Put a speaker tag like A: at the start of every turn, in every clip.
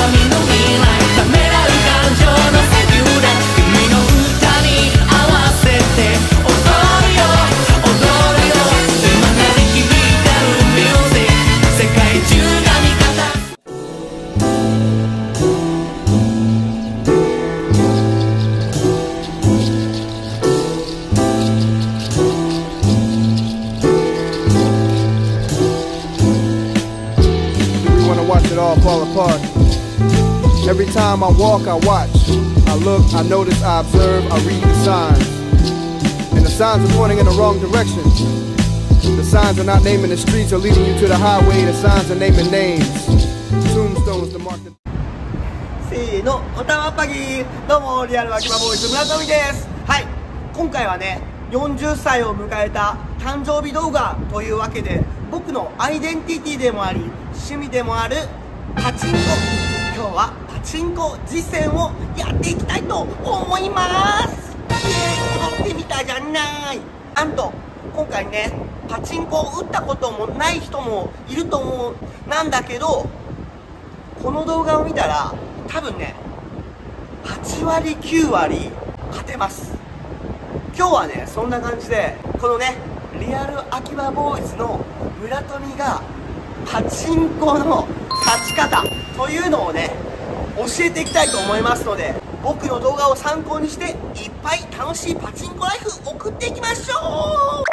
A: Fall apart. Every time I walk, I watch, I look, I notice, I observe, I read the signs. And the signs are pointing in the wrong direction. The signs are not naming the streets or leading you to the highway. The signs are naming names. Tombstones to mark the...
B: せーの、おたまっぱぎ。どうもリアル秋葉ボーイズ村上です。はい、今回はね、40歳を迎えた誕生日動画というわけで、僕のアイデンティティでもあり趣味でもあるパチンコ。今日はパチンコ実践をやっていきたいと思います。踊ってみたじゃない。なんと今回ね、パチンコを打ったこともない人もいると思うなんだけど、この動画を見たら多分ね、8割9割勝てます。今日はね、そんな感じでこのね、リアル秋葉ボーイズの村上がパチンコの勝ち方というのをね、教えていきたいと思いますので、僕の動画を参考にしていっぱい楽しいパチンコライフ送っていきましょ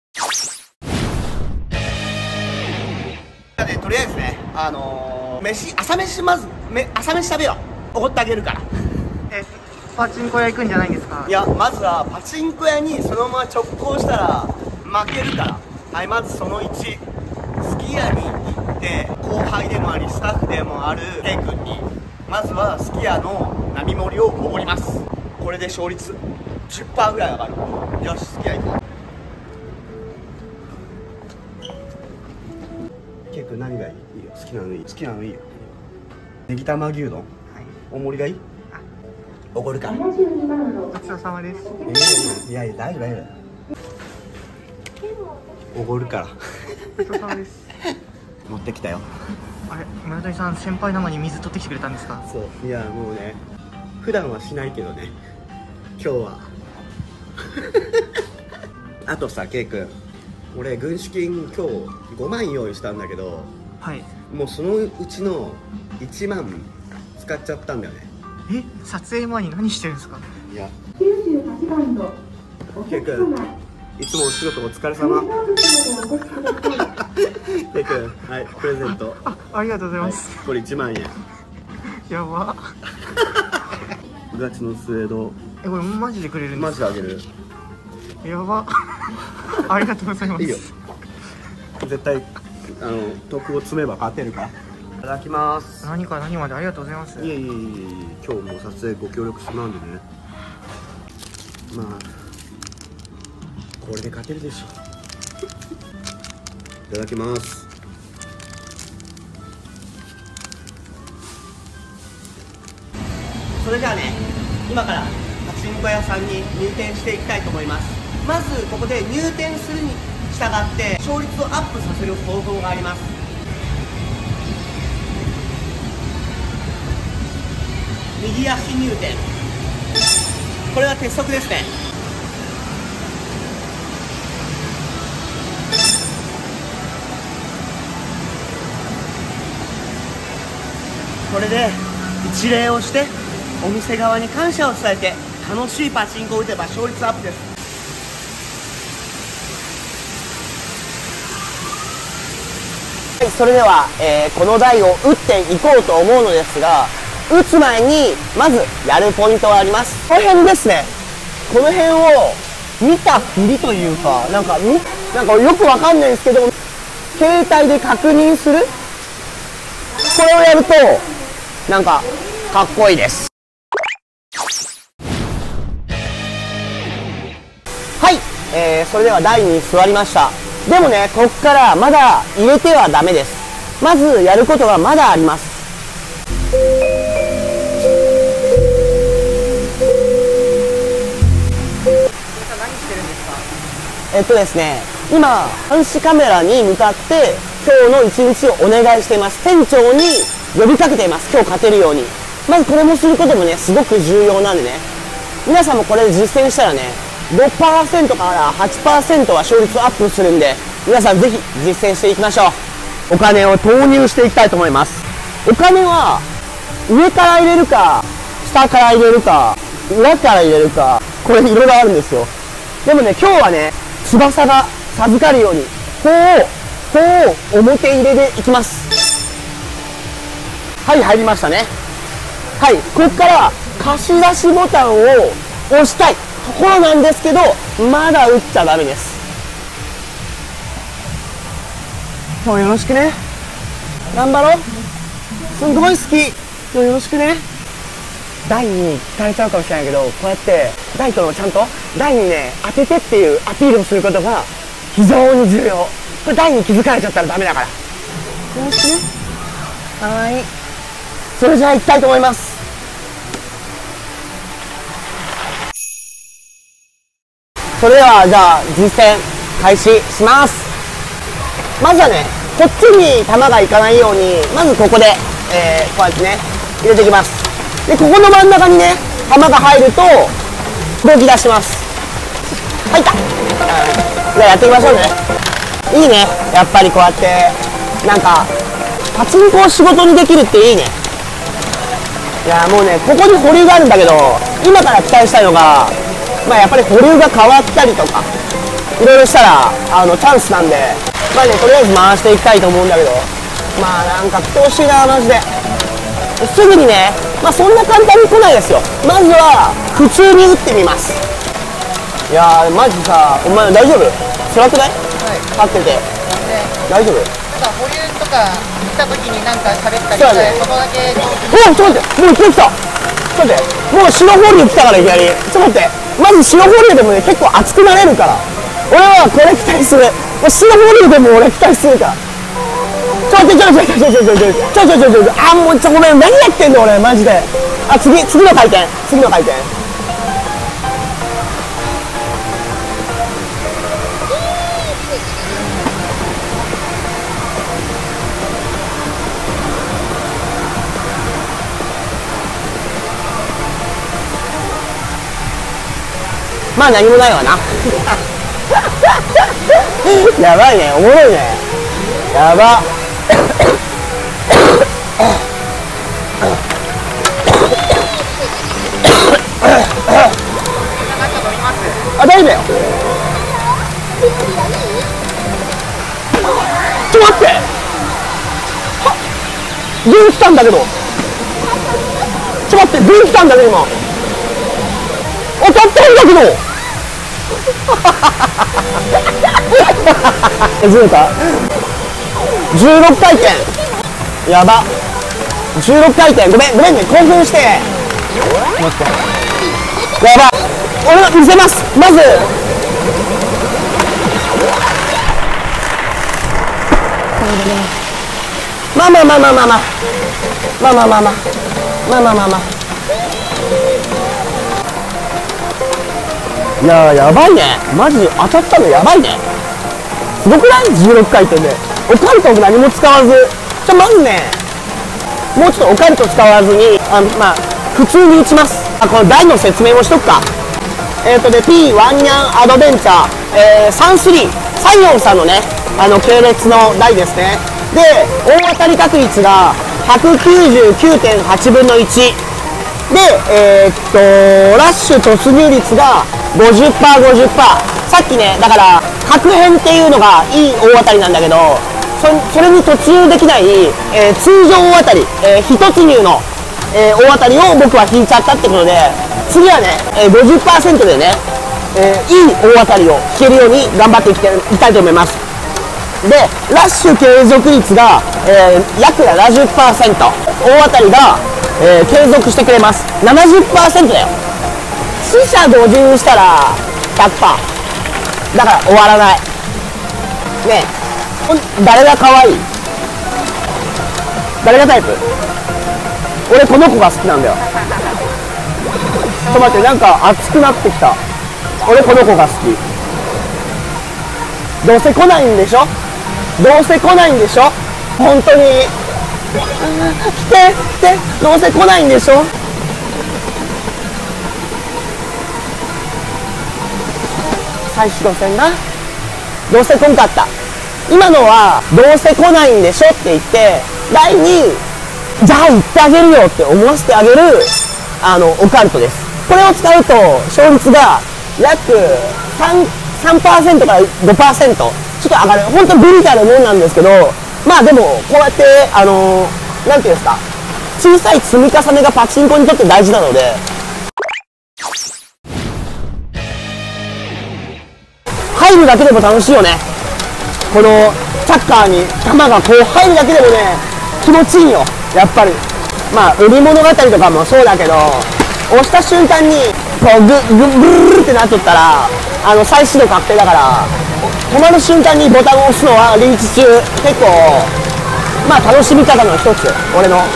B: う。でとりあえずね、朝飯まず朝飯食べよう。おごってあげるから。
C: パチンコ屋行くんじゃないんですか？
B: いや、まずはパチンコ屋にそのまま直行したら負けるから。はい、まずその1、すき家に行って後輩でもありスタッフでもあるケイ君にまずはすき家の並盛りをおごります。これで勝率 10% ぐらい上がる。よし、すき家行こう。ケイ君何がいい？いいよ、好きなのいい。好きなのいいよ。ネギ玉牛丼、はい、大盛りがいい？おごるから。
C: ごちそうさまです。
B: いやいや、大丈夫大丈夫。おごるから。
C: ごちそうさまです。
B: 持ってきたよ。
C: あれ、村谷さん、先輩なのに水取ってきてくれたんですか？
B: そう、いやもうね、普段はしないけどね、今日は。あとさ、ケイ君、俺軍資金今日5万用意したんだけど、
C: はい。
B: もうそのうちの1万使っちゃったんだよね。
C: え、撮影前に何してるんですか？
B: いや、ケイ君、いつもお仕事お疲れ様。ケイ君、はい、プレゼント。
C: ありがとうございます。
B: はい、これ1万円。
C: やば。
B: 5月の末の。
C: これマジでくれるんですか？
B: マジであげる。
C: やば。ありがとうございます。
B: いいよ。絶対得を積めば勝てるから。いただきます。
C: 何から何までありがとうございます。
B: いえいえいえ、今日も撮影ご協力してもらうんでね。まあこれで勝てるでしょ。いただきます。それじゃあね、今からパチンコ屋さんに入店していきたいと思います。まずここで入店するに従って勝率をアップさせる方法があります。右足入店、これは鉄則ですね。これで一礼をしてお店側に感謝を伝えて楽しいパチンコを打てば勝率アップです。はい、それでは、この台を打っていこうと思うのですが、打つ前にまずやるポイントがあります。この辺ですね。この辺を見たふりというか、なんかよくわかんないんですけど、携帯で確認する、これをやるとなんかかっこいいです。はい、それでは台に座りました。でもね、ここからまだ入れてはダメです。まずやることがまだあります。ですね、今監視カメラに向かって今日の一日をお願いしています。店長に
D: 呼びかけています。今日勝てるように。まずこれもすることもね、すごく重要なんでね。皆さんもこれで実践したらね、5% から 8% は勝率アップするんで、皆さんぜひ実践していきましょう。お金を投入していきたいと思います。お金は、上から入れるか、下から入れるか、裏から入れるか、これいろいろあるんですよ。でもね、今日はね、翼が授かるように、こう表入れでいきます。はい、入りましたね。はい、ここから貸し出しボタンを押したいところなんですけど、まだ打っちゃダメです。今日よろしくね。頑張ろう。すんごい好き。今日よろしくね。台に聞かれちゃうかもしれないけど、こうやって台とちゃんと台にね、当ててっていうアピールをすることが非常に重要。これ台に気づかれちゃったらダメだから。よろしくね。はーい。それじゃあ行きたいと思います。それではじゃあ実践開始します。まずはね、こっちに球がいかないように、まずここで、こうやってね、入れていきます。で、ここの真ん中にね、球が入ると動き出します。入った。じゃあやっていきましょうね。いいね、やっぱりこうやってなんかパチンコを仕事にできるっていいね。いやもうね、ここに保留があるんだけど、今から期待したいのが、まあやっぱり保留が変わったりとかいろいろしたらチャンスなんで、まあね、とりあえず回していきたいと思うんだけど、まあなんか来てほしいな、マジで。すぐにね、まあそんな簡単に来ないですよ。まずは普通に打ってみます。いやーマジさ、お前大丈夫？辛くない？はい、立ってて大丈夫？
E: なんか保留とか来た時になんか喋ったりして、そこだけ。
D: おっ、ちょっと待って、もういきなり来た。ちょっと待って、もう白フォーリー来たからいきなり。ちょっと待って、まず白フォーリーでもね、結構熱くなれるから。俺はこれ期待する。もう白フォーリーでも俺期待するから。ちょっと待って、あ、もうごめん、何やってんの俺、マジで。あ、次の回転。まあ何もないわな。やばいね、おもろいね。やば。あ、大丈夫だよ。ちょっと待って。電来たんだけど。ちょっと待って、電来たんだけど今。当たったんだけど。ずれた。16回転。やば。16回転。ごめんね、興奮して。待って。やば。俺が見せます。まず。まあ。いやー、やばいね。マジ当たったのやばいね。すごくない？ 16 回転で。オカルト何も使わず。まずね、もうちょっとオカルト使わずに、まあ、普通に打ちます。この台の説明もしとくか。P ワンニャンアドベンチャー、33、サイオンさんのね、系列の台ですね。で、大当たり確率が 199.8 分の1。で、ラッシュ突入率が 50%、50%。さっきね、だから、確変っていうのがいい大当たりなんだけど、それに突入できない、通常大当たり、非突入の、大当たりを僕は引いちゃったってことで、次はね、50% でね、いい大当たりを引けるように頑張っていきたいと思います。で、ラッシュ継続率が、約 70%。大当たりが、継続してくれます。70% だよ。死者50したら 100%。だから終わらない。ねえ、誰が可愛い？誰がタイプ？俺この子が好きなんだよ。ちょっと待って、なんか熱くなってきた。俺この子が好き。どうせ来ないんでしょ？本当に。 来て来て、どうせ来ないんでしょ。最終路線がどうせ来んかった。今のはどうせ来ないんでしょって言って第2じゃあ行ってあげるよって思わせてあげるオカルトです。これを使うと勝率が約 3% から 5% ちょっと上がる。本当にビビたるもんなんですけど、まあでもこうやってなんていうんですか、小さい積み重ねがパチンコにとって大事なので、入るだけでも楽しいよね。このサッカーに球がこう入るだけでもね気持ちいいよやっぱり。まあ海物語とかもそうだけど、押した瞬間にこうグルルってなっとったら再始動確定だから、止まる瞬間にボタンを押すのはリーチ中結構まあ楽しみ方の一つ。俺の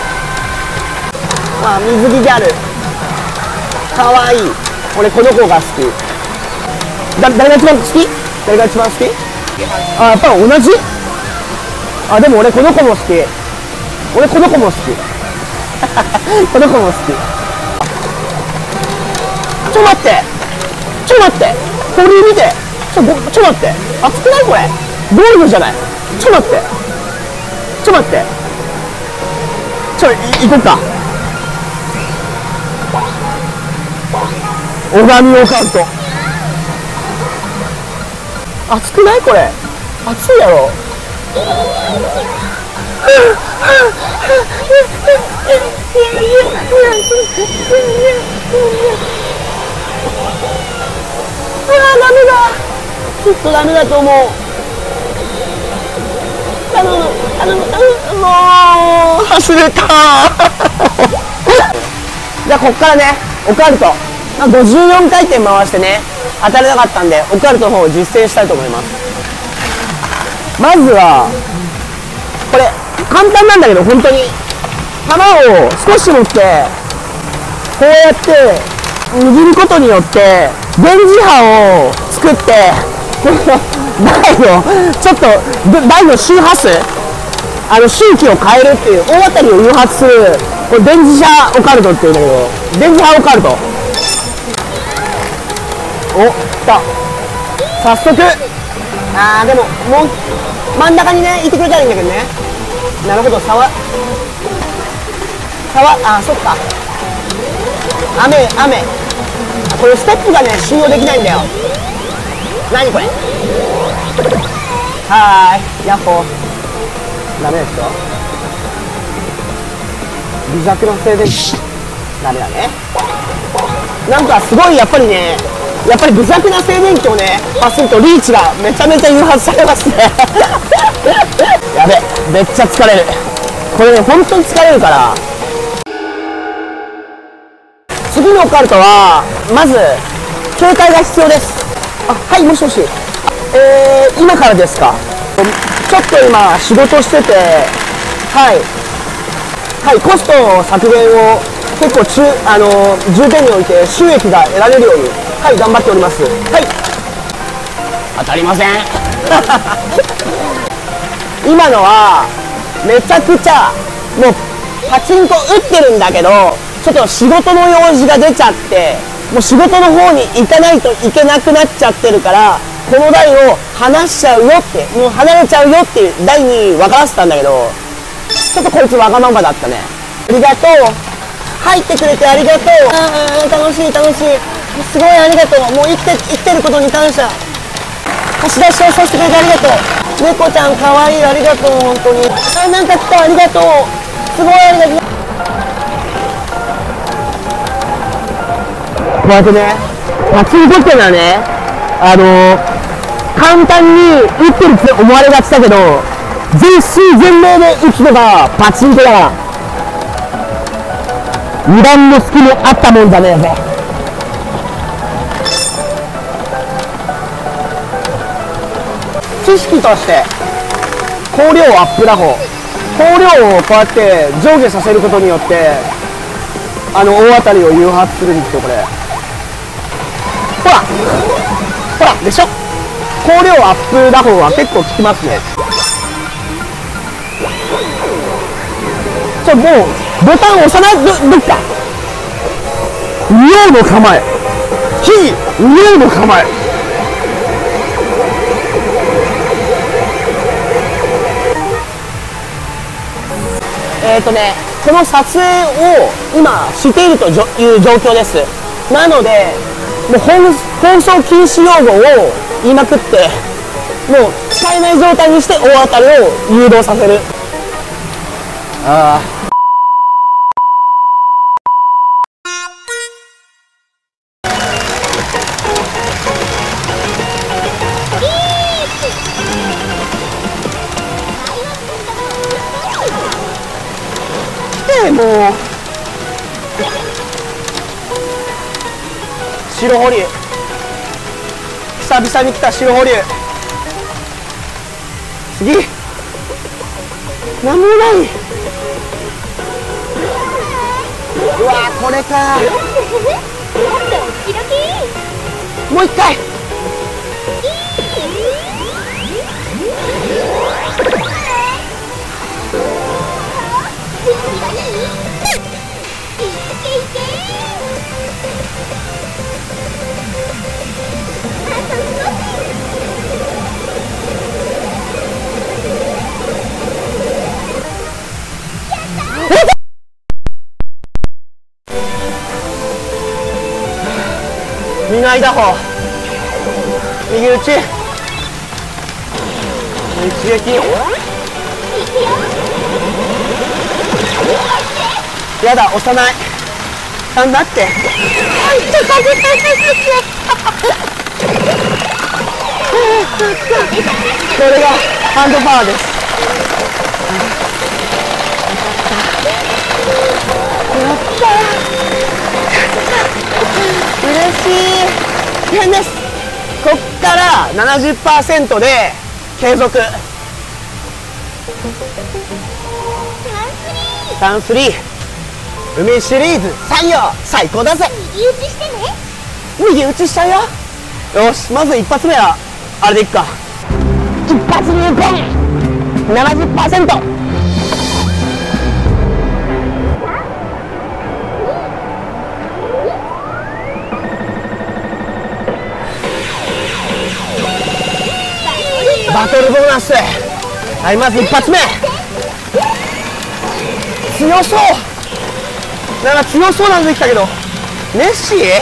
D: まあ水着ギャルかわいい。俺この子が好き。誰が一番好き？誰が一番好き？あ、やっぱり同じ？あ、でも俺この子も好き。俺この子も好き。この子も好き。ちょ待って。ちょ待って。これ見て。ちょ待って。熱くないこれ。どういうのじゃない。ちょ待って。ちょ待って。行こっか。拝みオカルト。熱くないこれ。熱いやろ。ダメだ。きっとダメだと思う。頼む。もう走れた。じゃあこっからねオカルト、54回転回してね当たれなかったんでオカルトの方を実践したいと思います。まずはこれ簡単なんだけど、本当に球を少し持ってこうやって握ることによって電磁波を作って、この台のちょっと台の周波数周期を変えるっていう、大当たりを誘発するこれ電磁波オカルトっていうんだけど、電磁波オカルト。お、来た。早速でももう真ん中にねいてくれたらいいんだけどね。なるほど。沢そっか。雨これステップがね収容できないんだよ。何これ。はーい、ヤッホー。ダメですよ。微弱の静電気ダメだね。なんかすごいやっぱり微弱な静電気をね発するとリーチがめちゃめちゃ誘発されますね。やべ、めっちゃ疲れるこれね。本当に疲れるから。次のオカルトはまず警戒が必要です。はい、もしもし。今からですか。ちょっと今仕事してて、コスト削減を結構重点において収益が得られるように頑張っております。当たりません。今のはめちゃくちゃもうパチンコ打ってるんだけど、ちょっと仕事の用事が出ちゃってもう仕事の方に行かないといけなくなっちゃってるから、この台を離しちゃうよって、もう離れちゃうよっていう台に分からせたんだけど、ちょっとこいつわがままだったね。ありがとう。入ってくれてありがとう。楽しいすごいありがとう。もう生きてることに感謝。貸し出しをさせてくれてありがとう。猫ちゃんかわいい。ありがとう本当に。なんか来た。ありがとう。すごいありがとう。こうやってねパチンコっていうのはね簡単に打ってるって思われがちだけど、全身全霊で打つのがパチンコだから、2番の隙もあったもんじゃねえぜ。知識として光量アップ打法、光量をこうやって上下させることによって大当たりを誘発するんですよ。これほらでしょ。光量アップ打法は結構効きますね。 もうボタン押さないどっか。仁王の構え、非仁王の構え。この撮影を今しているという状況です。なのでもう放送禁止用語を言いまくって、もう使えない状態にして大当たりを誘導させる。ああ。もう白保留、久々に来た白保留。次なんもない。うわー、これか。もう一回。右の間方、右打ち、一撃。やだ、押さない。なんだって。これがハンドパワーです。やったー、嬉しい。大変です。こっから 70% で継続。ターン3、海シリーズ採用、最高だぜ。右打ちしてね。右打ちしちゃうよ。よし、まず一発目はあれでいっか。一発入魂 70%。バトルボーナス。はい、まず一発目。強そう。なんか強そうなんできたけど、ネッシー強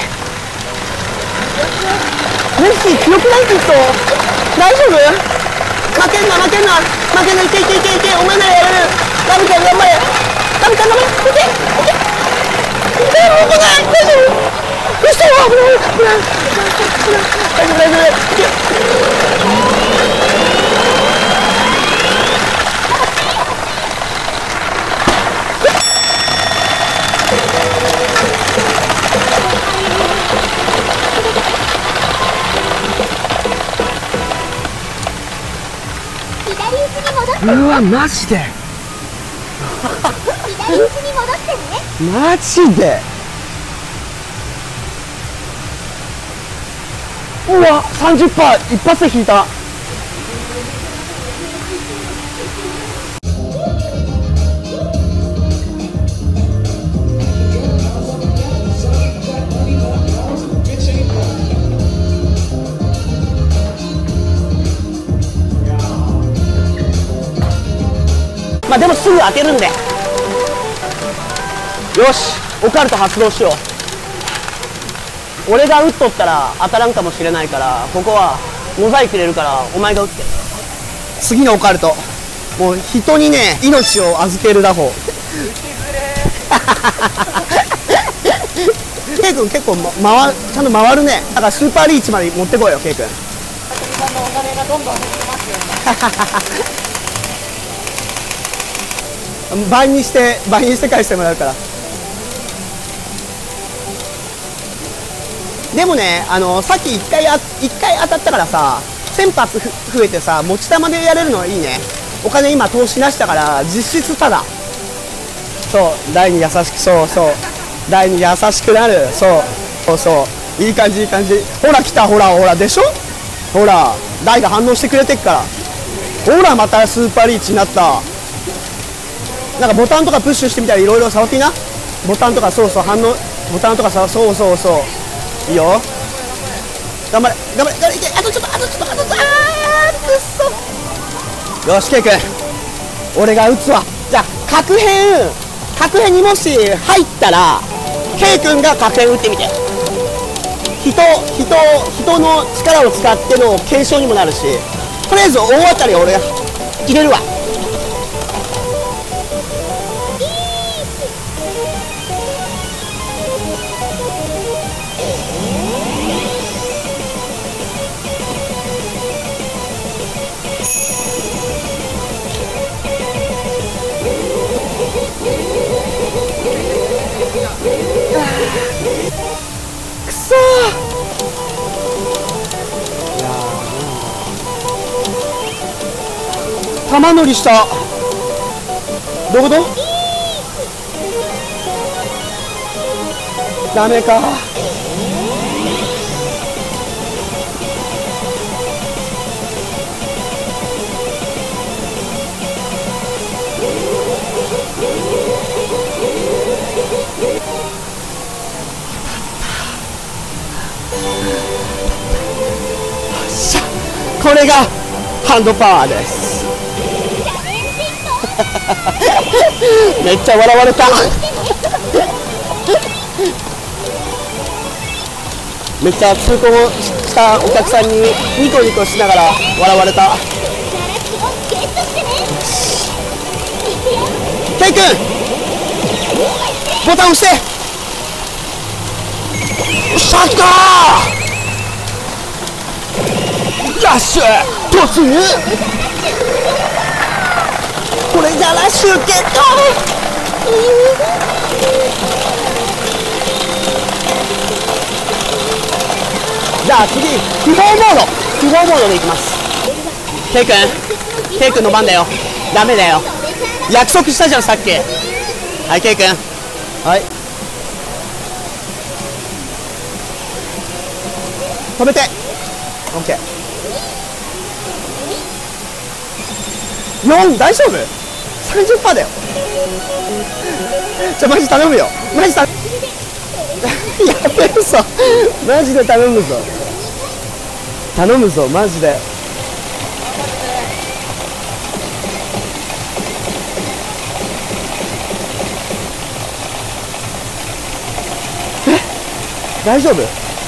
D: くない？きっと大丈夫？負けんな、いけいけ、お前ならやれる。ラブちゃん頑張れ、ラブちゃん頑張れ、いけいけ、もう来ない、大丈夫？嘘、大丈夫、いけ。うわ、マジで左打ちに戻ってね。マジで。うわ、30% 一発で引いた。まあでもすぐ当てるんで、よし、オカルト発動しよう。俺が打っとったら当たらんかもしれないから、ここはモザイク入れるからお前が打って。次のオカルト、もう人にね、命を預ける打法。ケイ君結構、ちゃんと回るね。だからスーパーリーチまで持ってこいよ、ケイ君。さんのお金がどんどん減ってますよね。倍にして返してもらうから。でもね、さっき1回当たったからさ、1000発増えてさ、持ち玉でやれるのはいいね。お金今投資なしだから実質ただ。そう、台に優しく、そう台に優しくなる。そういい感じ、ほら来た、ほらでしょ。ほら台が反応してくれてっから。ほらまたスーパーリーチになった。 なんかボタンとかプッシュしてみたらいろいろ触っていいな。ボタンとか、そうそう、反応ボタンとかさ、そうそうそう、いいよ。頑張れ頑張れ頑張れ、いけ、あとちょっと、あとちょっと、あとちょっと、あーくっそ。よし、ケイ君、俺が打つわ。じゃあ角辺にもし入ったらケイ君が角辺打ってみて。人の力を使っての検証にもなるし、とりあえず大当たりは俺が入れるわ。くそー。玉乗りした。どういうこと？ダメか。これがハンドパワーです。めっちゃ笑われた。めっちゃ通行したお客さんにニコニコしながら笑われた。ケイ君、ボタン押して。よっしゃ、来たー。ラッシュ突入。これじゃラッシュゲット。じゃあ次、不法モードでいきます。ケイ君の番だよ。ダメだよ、約束したじゃんさっき。はい、ケイ君、はい、止めて。オッケー。4大丈夫 ?30% だよ。マジ頼むよ。マジやべえぞ。マジで頼むぞ。頼むぞ、マジで。大丈夫？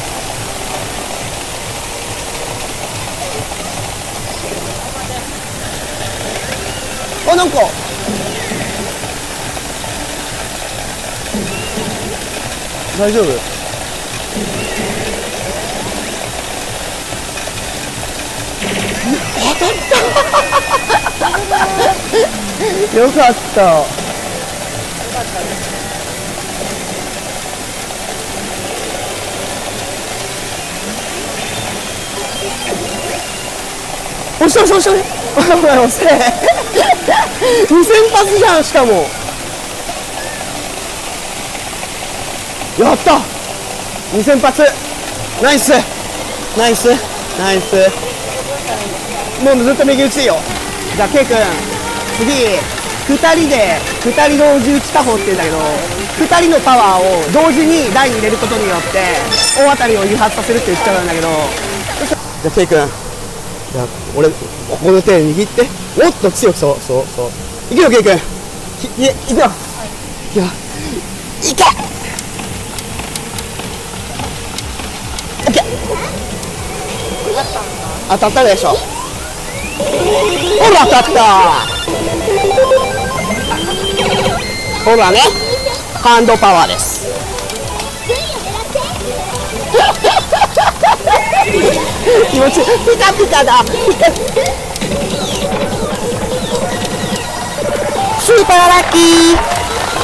D: あ、なんか大丈夫？当たったよかった。押して押して押して押して2000発じゃん。しかもやった。2000発。ナイスナイスナイス。もうずっと右打ちでいいよ。じゃあケイ君、次2人同時打ち打法って言うんだけど、2人のパワーを同時に台に入れることによって大当たりを誘発させるって言っちゃうんだけど、じゃあケイ君、じゃあ俺ここの手握って、おっと強く、そうそうそう、いくよケイ君、いくよ、いくよ、いけ、オッケー。当たったでしょ。ほら当たった。ほらね、ハンドパワーです。気持ちいい、ピカピカだ。スーパーラッキー。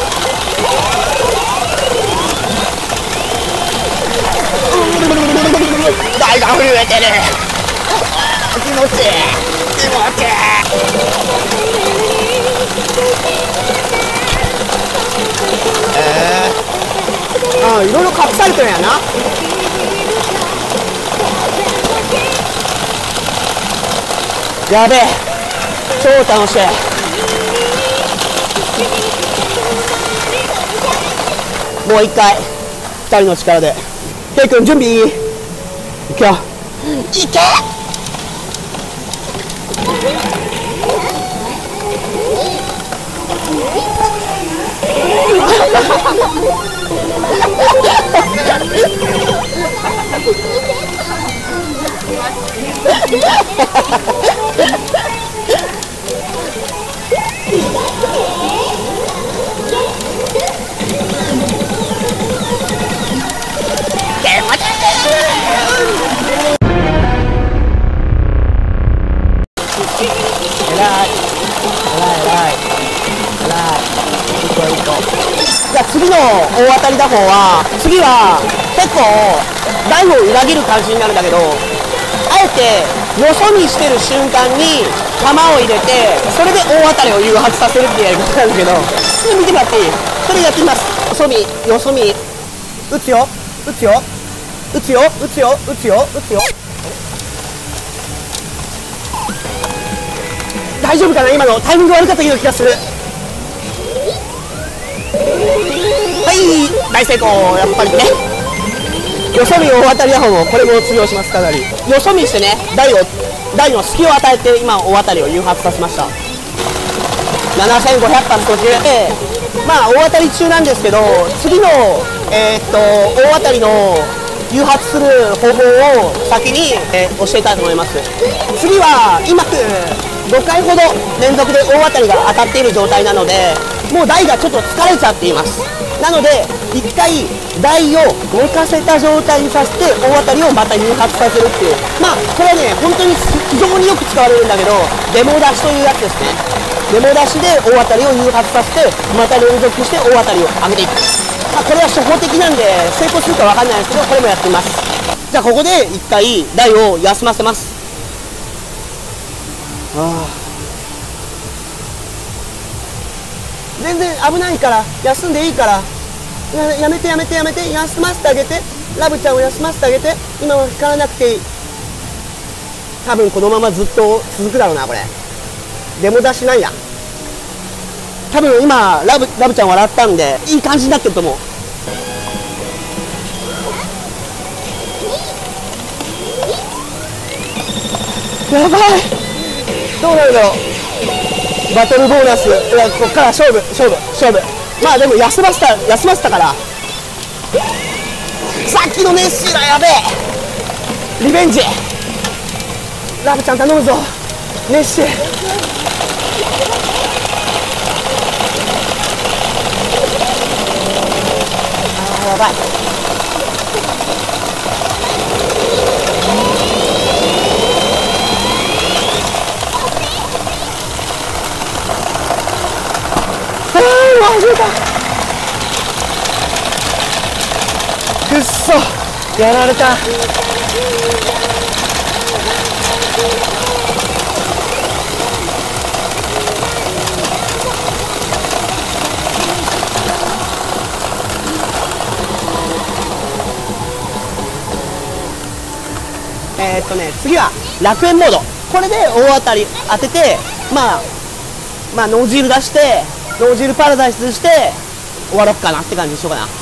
D: 台が震えてる。気持ちいい、気持ちいい。ああ、いろいろ隠されてるんやな。やべえ、超楽しい。 もう一回2人の力で。ケイ君準備いい？いくよ。いけ！じゃあ次の大当たり打法は、次は結構台を裏切る感じになるんだけど、あえてよそ見してる瞬間に球を入れて、それで大当たりを誘発させるっていうやり方なんだけど、ちょっと見てもらっていい？それやってみます。よそ見、よそ見、打つよ、打つよ、打つよ、打つよ、打つよ、打つよ。大丈夫かな？今のタイミング悪かったような気がする。はい、大成功。やっぱりね、よそ見大当たり打法もこれも通用します。かなりよそ見してね、台の隙を与えて今大当たりを誘発させました。7500発途中で、まあ大当たり中なんですけど、次の大当たりの誘発する方法を先に、教えたいと思います。次は今5回ほど連続で大当たりが当たっている状態なので、もう台がちょっと疲れちゃっています。なので1回台を寝かせた状態にさせて大当たりをまた誘発させるっていう、まあこれはね本当に非常によく使われるんだけど、デモ出しというやつですね。デモ出しで大当たりを誘発させて、また連続して大当たりを上げていく。まあこれは初歩的なんで成功するか分かんないですけど、これもやってみます。じゃあここで1回台を休ませます。全然危ないから休んでいいから、やめてやめてやめて、休ませてあげて、ラブちゃんを休ませてあげて。今は引かなくていい。多分このままずっと続くだろうな。これデモ出しなんや。多分今ラブちゃん笑ったんでいい感じになってると思う。やばい、どうなるだろう。バトルボーナス、いや、こっから勝負。まあでも休ませたから。さっきのネッシーだ、やべえ。リベンジ。ラブちゃん頼むぞ、ネッシー。やばい。くっそ、やられた。次は楽園モード。これで大当たり当てて、まあノージール出して、ノージールパラダイスして終わろっかなって感じにしようかな。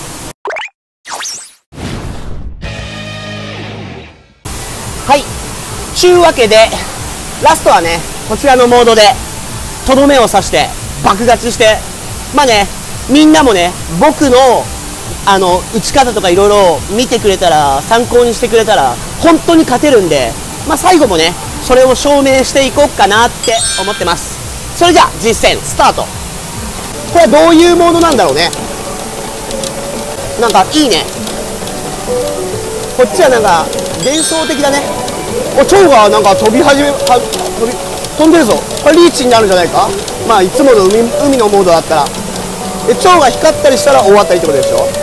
D: はい、ちゅうわけでラストはね、こちらのモードでとどめを刺して爆勝ちして、まあね、みんなもね、僕の打ち方とかいろいろ見てくれたら、参考にしてくれたら本当に勝てるんで、まあ最後もね、それを証明していこうかなって思ってます。それじゃあ実戦スタート。これはどういうモードなんだろうね。なんかいいね。こっちはなんか幻想的だね。蝶がなんか飛んでるぞ。これリーチになるんじゃないか。まあいつもの海のモードだったら、蝶が光ったりしたら大当たりってことでしょ。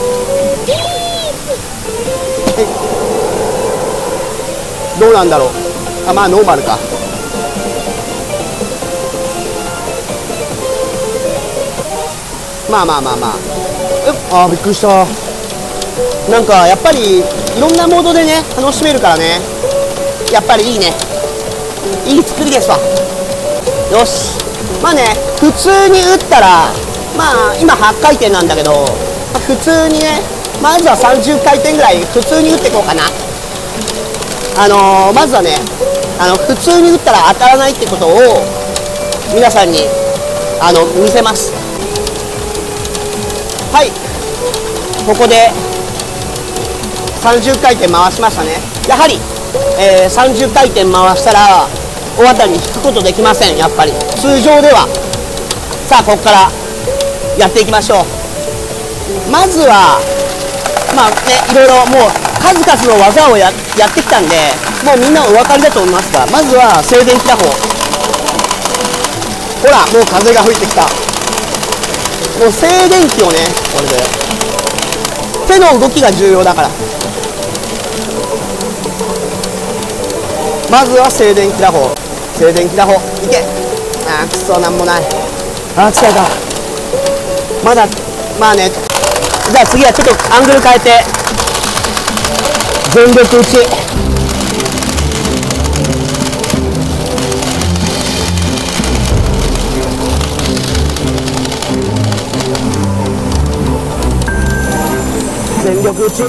D: どうなんだろう。あ、まあノーマルか。まああ、びっくりした。なんかやっぱりいろんなモードでね、楽しめるからね、やっぱりいいね。いい作りですわ。よし、まあね、普通に打ったら、まあ今8回転なんだけど、 普通にね、まずは30回転ぐらい普通に打っていこうかな。まずはね、普通に打ったら当たらないってことを皆さんに見せます。はい、ここで30回転回しましたね。やはり、30回転回したら大当たりに引くことできません。やっぱり通常では。さあここからやっていきましょう。まずはまあね、いろいろもう数々の技をやってきたんで、もうみんなお分かりだと思いますが、まずは静電気打法。ほらもう風が吹いてきた。もう静電気をね、これで手の動きが重要だから、まずは静電気打法。静電気打法いけ。あーくそ、なんもない。あー疲れた。まだまあね。じゃあ次はちょっとアングル変えて全力打ち。全力打ち。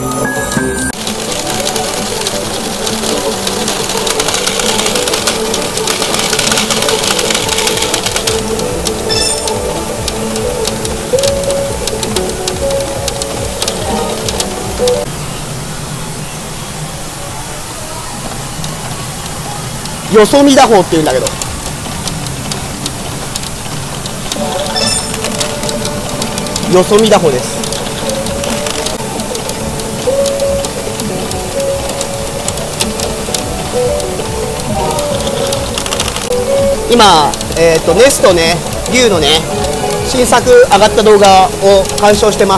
D: よそ見打法っていうんだけど、よそ見打法です。今、ネストね、龍のね、新作上がった動画を鑑賞してます。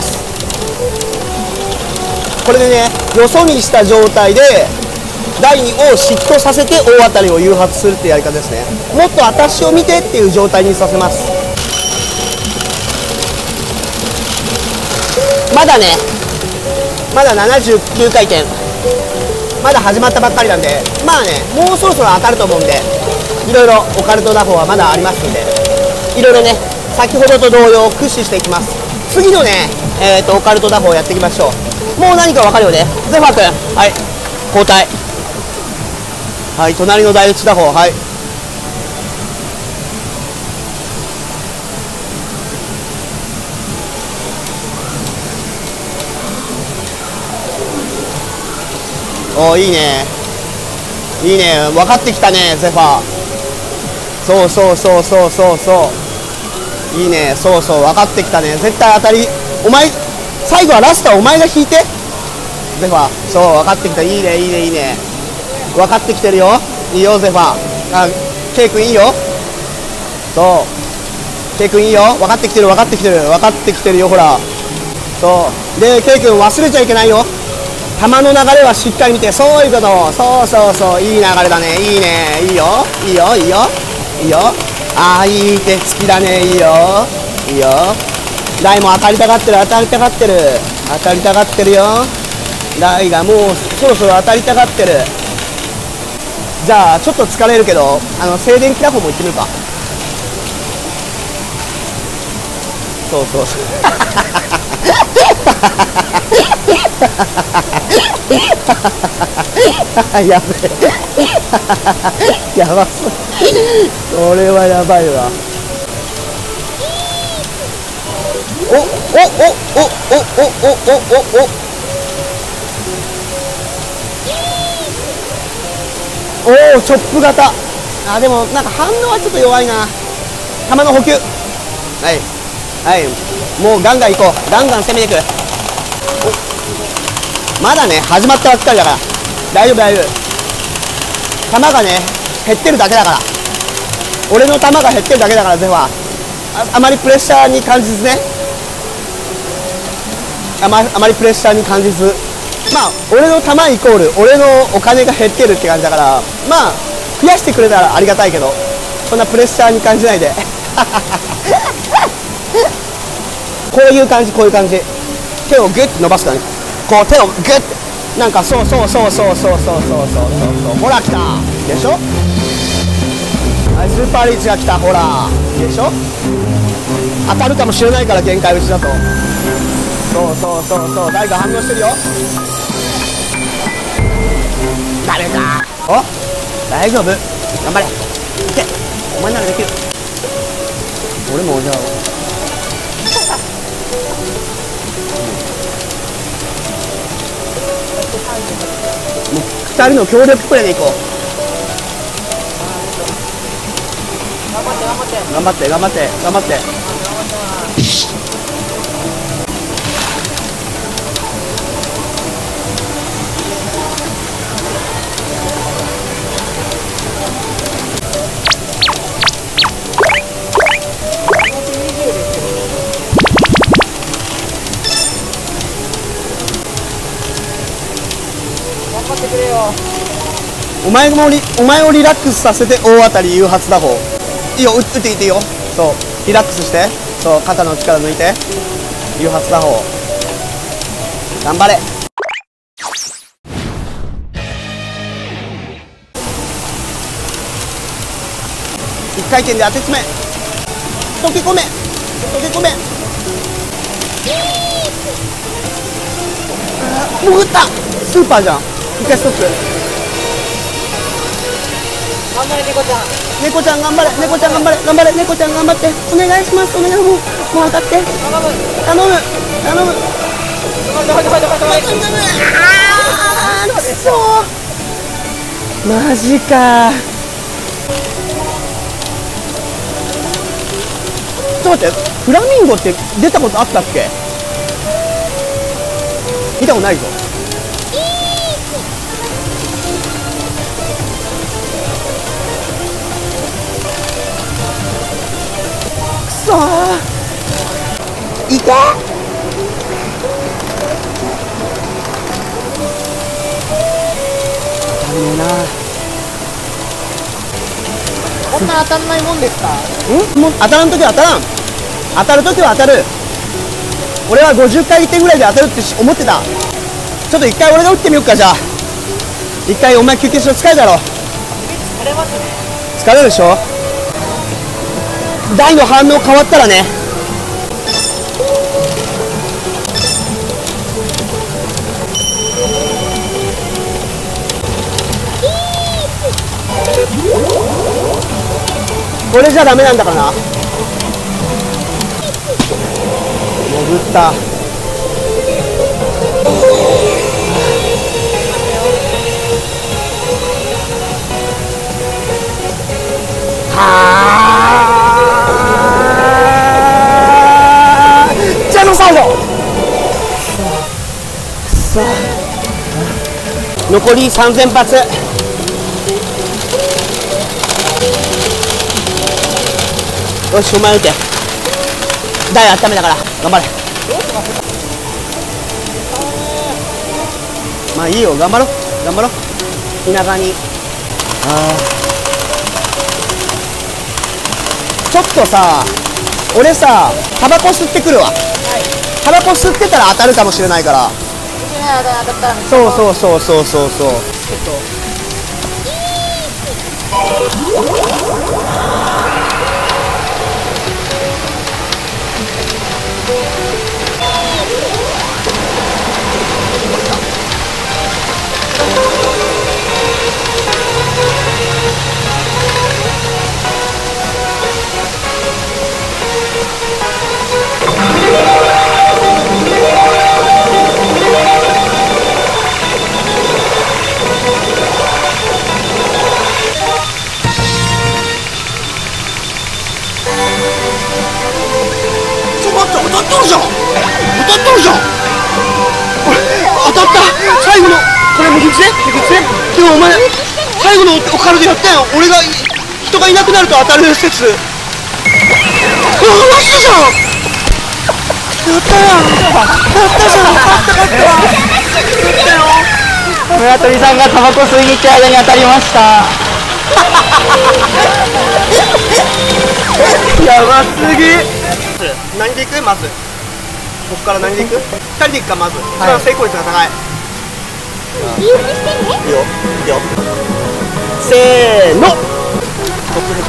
D: これでね、よそ見した状態で第2をシフトさせて大当たりを誘発するっていうやり方ですね。もっと私を見てっていう状態にさせます。まだね、まだ79回転、まだ始まったばっかりなんで、まあね、もうそろそろ当たると思うんで、いろいろオカルト打法はまだありますんで、いろいろね、先ほどと同様駆使していきます。次のね、オカルト打法をやっていきましょう。もう何か分かるよね。ゼファー君、はい、交代。はい、隣の台打ち打法、はい。おー、いいね。いいね、分かってきたね、ゼファー。そうそうそうそうそうそう。いいね、そうそう、分かってきたね。絶対当たり。お前、最後はラストはお前が引いて。ゼファー、そう、分かってきた。いいね、いいね、いいね。分かってきてるよ。いいよゼファー。あ、ケイ君いいよ。そうケイ君いいよ。分かってきてる、分かってきてる、分かってきてるよ。ほら、そうで、ケイ君忘れちゃいけないよ。球の流れはしっかり見て。そういうこと。そうそうそう、いい流れだね。いいね、いいよ、いいよ、いいよ、いいよ。ああ、いい手つきだね。いいよ、いいよ。台も当たりたがってる、当たりたがってる、当たりたがってるよ。台がもうそろそろ当たりたがってる。じゃあちょっと疲れるけど、静電気打法も行ってみるか。そうそうそうやべえやばそう。これはやばいわ。おおおおおおおおおおおお、チョップ型。あ、でもなんか反応はちょっと弱いな。球の補給。はいはい、もうガンガン行こう。ガンガン攻めていく。まだね、始まったばっかりだから大丈夫、大丈夫。球がね減ってるだけだから。俺の球が減ってるだけだから。ゼファー、あまりプレッシャーに感じずね。あまりプレッシャーに感じず、まあ俺の球イコール俺のお金が減ってるって感じだから、まあ増やしてくれたらありがたいけど、そんなプレッシャーに感じないでこういう感じ、こういう感じ。手をグッと伸ばすからね。こう手をグッて、なんかそうそうそうそうそうそうそうそうそう。ほら来たでしょ。はい、スーパーリーチが来た。ほらでしょ。当たるかもしれないから、限界打ちだと。 そう誰か反応してるよ。ダメか。お、大丈夫、頑張れ、いけ、お前ならできる。俺もじゃあもう2人の協力プレーでいこう。頑張って。お前をリラックスさせて大当たり誘発打法。いいよ、打っていっていいよ。そうリラックスして、そう肩の力抜いて誘発打法。頑張れ。一回転で当て詰め、溶け込め。潜った。スーパーじゃん。一回ストップ。
E: 頑張れ猫ちゃん。
D: 猫ちゃん頑張れ。猫ちゃん頑張って。お願いします。もう当たって。頼む。あー、くそー。マジか。ちょっと待って、フラミンゴって出たことあったっけ？見たことないぞ。くそー、いけ。当たんねえな。
E: こんな当たんないもんですか？
D: もう当たらんときは当たらん。当たるときは当たる。俺は50回転ぐらいで当たるって思ってた。ちょっと一回俺が打ってみようか。じゃあ一回お前休憩しろ。疲れだろ。
E: 疲れますね。
D: 疲れるでしょ。台の反応変わったらね。これじゃダメなんだからな。潜った。ジャノサイド。さあ残り3000発。よし、お前打て。台温めだから頑張れ。まあいいよ、頑張ろう。田舎に。ちょっとさ、俺さタバコ吸ってくるわ。タバコ吸ってたら当たるかもしれないから。そうちょっと当たっとるじゃん。当たった。最後のこれも秘訣ね。でもお前最後のオカルでやったよ。俺が人がいなくなると当たる説。マジじゃん。やったやん。勝ったよ。
C: 村鳥さんがタバコ吸いに行って間に当たりました。
D: やばすぎ。何でいく？まずここから何でいく？2人でいくか。まず一番成功率が高い。いいよせーの。トップ入った。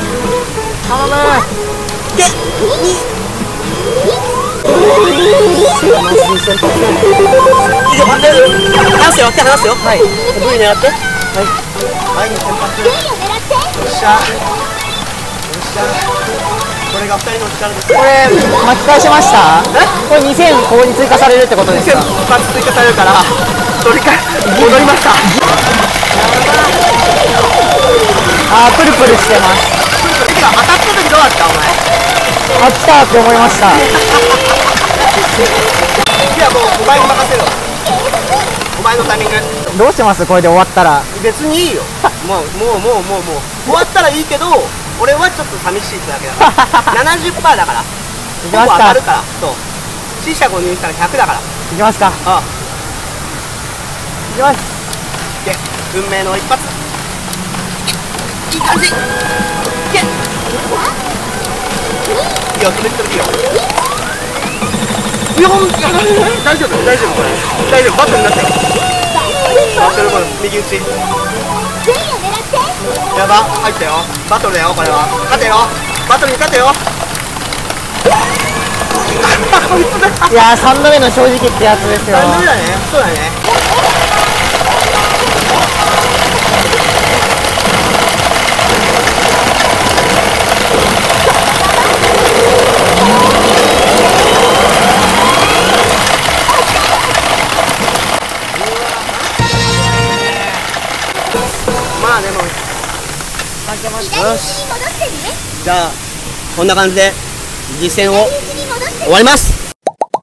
D: 頼む。で2 以上、離すよ、手離すよ。はい。V 狙って。はい。
B: 前に先発。よっしゃ。よっしゃ。これが2人の力です。
D: これ巻き返しました？これ2000ここに追加されるってことですか？
B: 2000発追加されるから戻りました。
D: あー、プルプルしてます。
B: 当たった時どうだったお前？
D: あ、来たって思いました。
B: いやもうお前に任せろ。お前のタイミング。
D: どうします？これで終わったら。
B: 別にいいよ。もう終わったらいいけど、俺はちょっと寂しいってだけだから。70% だから。
D: いきますか。
B: 当たるから。そう。四捨五入したら100だから。
D: いきますか。
B: ああ。
D: いきます。
B: で、運命の一発。いい感じ。いけ。いいよ、止めていいよ。大丈夫これ。大丈夫、バトルになってる。バトルこれ右打ち。やば、入ったよ。バトルだよ、これは。勝てよ。バトルに勝てよ。
D: いやー、3度目の正直ってやつですよ。
B: 3度目だね。そうだね。まあでもよし、じゃあこんな感じで実戦を終わります。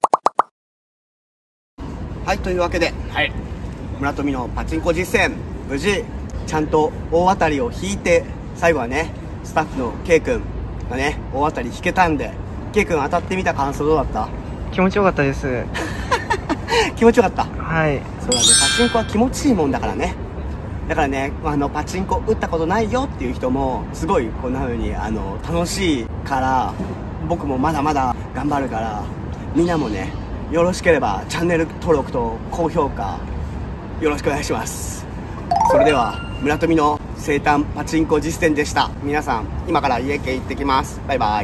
B: はい、というわけで、はい、村富のパチンコ実践無事ちゃんと大当たりを引いて、最後はねスタッフの K 君がね大当たり引けたんで、 K 君当たってみた感想どうだった？
C: 気持ちよかったです。
B: 気持ちよかった。
C: はい。
B: そうだね、パチンコは気持ちいいもんだからね。だからね、パチンコ打ったことないよっていう人もすごいこんな風に楽しいから、僕もまだまだ頑張るから、みんなもねよろしければチャンネル登録と高評価よろしくお願いします。それでは村富の生誕パチンコ実践でした。皆さん今から家系行ってきます。バイバイ。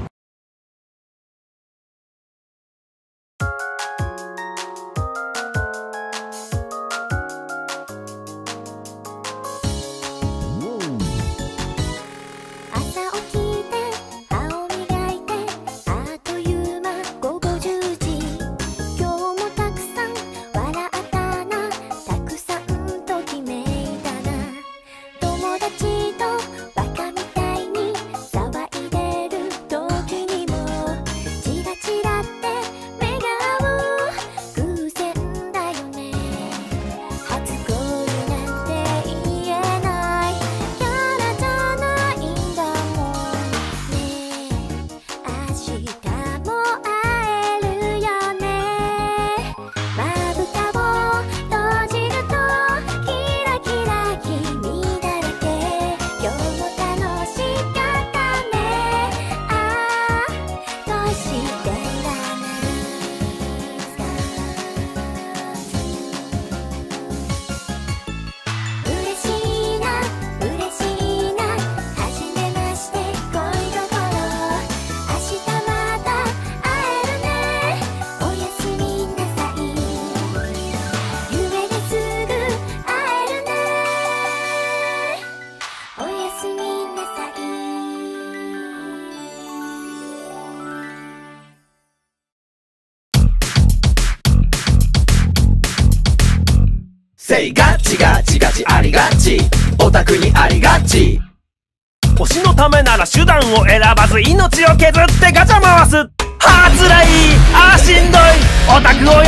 F: せいガチガチガチありがち、オタクにありがち。推しのためなら手段を選ばず命を削ってガチャ回す。はつらい、あーしんどい、オタクを